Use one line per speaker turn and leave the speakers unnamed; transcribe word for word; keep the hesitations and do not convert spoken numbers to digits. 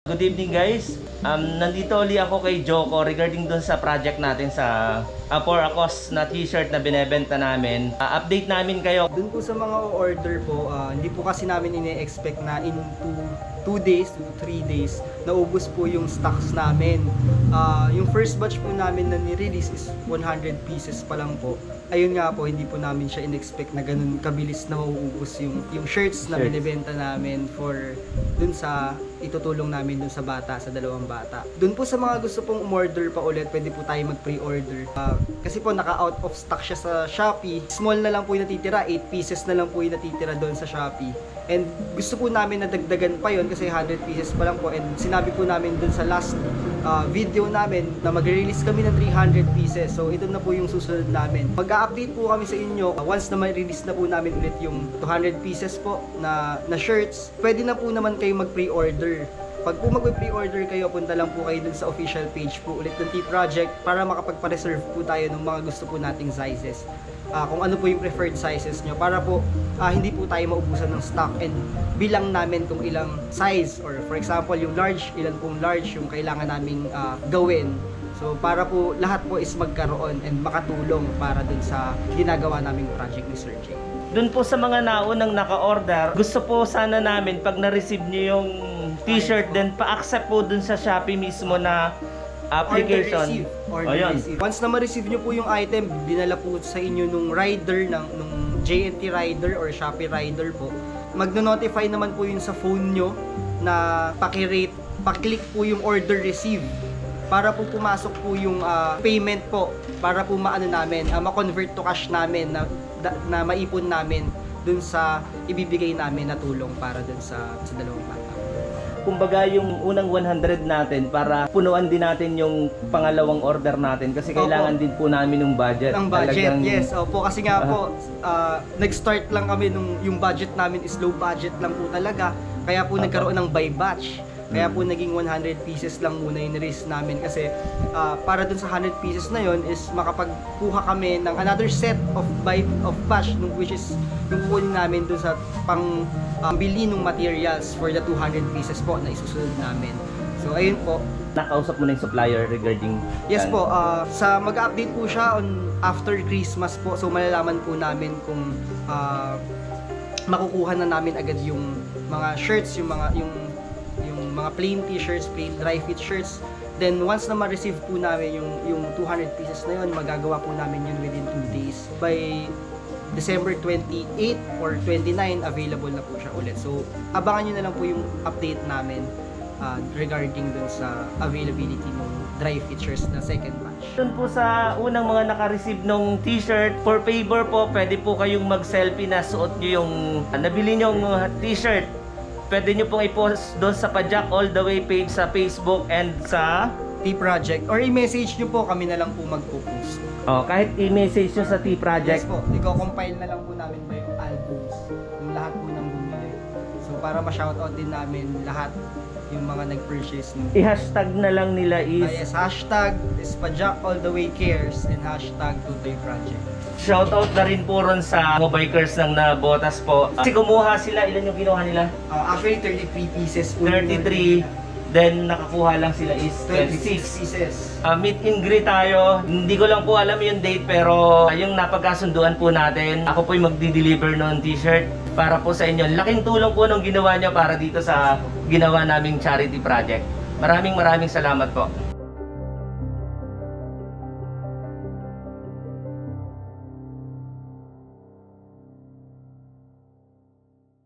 Good evening guys. Um, nandito ulit ako kay Joko regarding dun sa project natin sa uh, for a cause na t-shirt na binebenta namin. Uh, update namin kayo.
Dun po sa mga order po, uh, hindi po kasi namin ine-expect na in two days to three days naubos po yung stocks namin. Uh, yung first batch po namin na ni-release is one hundred pieces pa lang po. Ayun nga po, hindi po namin siya in-expect na ganun kabilis na mauubos yung, yung shirts na
Shirts.
binibenta namin for dun sa itutulong namin dun sa bata, sa dalawang bata. Dun po sa mga gusto pong umorder pa ulit, pwede po tayo mag-pre-order. Uh, kasi po naka-out of stock siya sa Shopee. Small na lang po yung natitira, eight pieces na lang po yung natitira doon sa Shopee. And gusto po namin na dagdagan pa yon kasi one hundred pieces pa lang po. And sinabi po namin dun sa last uh, video namin na mag-release kami ng three hundred pieces. So ito na po yung susunod namin. Mag-update po kami sa inyo uh, once na ma-release na po namin ulit yung two hundred pieces po na, na shirts. Pwede na po naman kayo mag-pre-order. Pag po mag-pre-order kayo, punta lang po kayo dun sa official page po ulit ng T-Project para makapagpa-reserve po tayo ng mga gusto po nating sizes. Uh, kung ano po yung preferred sizes nyo para po uh, hindi po tayo maubusan ng stock and bilang namin kung ilang size or for example yung large, ilan pong large yung kailangan naming uh, gawin. So para po lahat po is magkaroon and makatulong para dun sa ginagawa naming project ni Sir Jay.
Dun po sa mga naunang naka-order, gusto po sana namin pag na-receive nyo yung t-shirt, then pa-accept po dun sa Shopee mismo na application.
Order receive. Order
oh,
receive. Once na ma-receive nyo po yung item, dinala po sa inyo nung rider, ng, nung J N T rider or Shopee rider po. Magno-notify naman po yun sa phone nyo na paki-rate, pa-click po yung order receive para po pumasok po yung uh, payment po para po maano namin, uh, ma-convert to cash namin na, da, na maipon namin dun sa ibibigay namin na tulong para dun sa, sa dalawang bata.
Kumbaga yung unang one hundred natin para punuan din natin yung pangalawang order natin kasi kailangan
Opo.
din po namin ng budget.
Ng budget,
Talagang,
yes. Opo, kasi nga po, uh, nag-start lang kami nung yung budget namin is low budget lang po talaga. Kaya po
Opo.
nagkaroon ng by batch. Kaya po naging one hundred pieces lang muna yung release namin kasi uh, para dun sa one hundred pieces na yon is makapagkuha kami ng another set of buy of batch which is yung kunin namin dun sa pang um, bili ng materials for the two hundred pieces po na isusunod namin. So ayun po.
Nakausap mo na yung supplier regarding
Yes
yan.
po, uh, sa mag-update po siya on after Christmas po. So malalaman po namin kung uh, makukuha na namin agad yung mga shirts, yung mga yung yung mga plain t-shirts, plain DRIFIT shirts. Then once na ma-receive po namin yung yung two hundred pieces na yun, magagawa po namin yun within two days. By December twenty-eight or twenty-nine, available na po siya ulit. So abangan nyo na lang po yung update namin uh, regarding dun sa availability ng DRIFIT shirts na second batch.
Doon po sa unang mga naka-receive ng t-shirt, for favor po, pwede po kayong mag-selfie na suot nyo yung nabili nyong t-shirt. Pwede nyo pong i-post doon sa Padyak all the way page sa Facebook and sa
T-Project or i-message nyo po, kami na lang po magpo-post.
oh, kahit i-message nyo sa T-Project.
Yes po, i-compile na lang po namin ba yung albums, yung lahat po ng bumili. So para ma-shoutout din namin lahat yung mga nag-purchase nyo.
I-hashtag na lang nila is
Uh, yes, hashtag is Padyak all the way cares and hashtag Tutoy Project.
shoutout na rin po ron sa mga bikers ng nabotas po. Kasi kumuha sila, ilan yung kinuha nila?
Uh, actually, thirty-three pieces. po yung
thirty-three. Then nakakuha lang sila is
twenty-six
twenty-six.
pieces.
Uh, meet and greet tayo. Hindi ko lang po alam yung date pero uh, yung napagkasunduan po natin. Ako po yung magdi-deliver ng t-shirt para po sa inyo. Laking tulong po nung ginawa niyo para dito sa ginawa naming charity project. Maraming maraming salamat po.